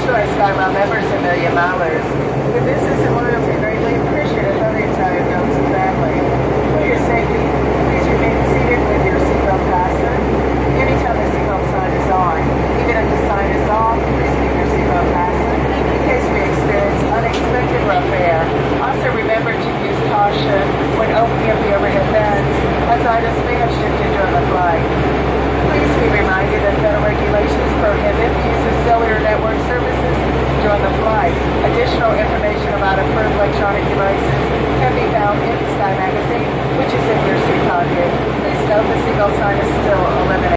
to our SkyMile members and million milers. Your business and loyalty greatly appreciated by the entire Johnson family. For your safety, please remain seated with your seatbelt fastened. Anytime the seatbelt sign is on, even if the sign is off, please keep your seatbelt fastened in case we experience unexpected rough air. Also remember to use caution when opening up the overhead vents, as items may have shifted during the flight. Please be reminded that federal regulations prohibit the use of cellular network services during the flight. Additional information about approved electronic devices can be found in the Sky Magazine, which is in your seat pocket. Please note the seatbelt sign is still eliminated.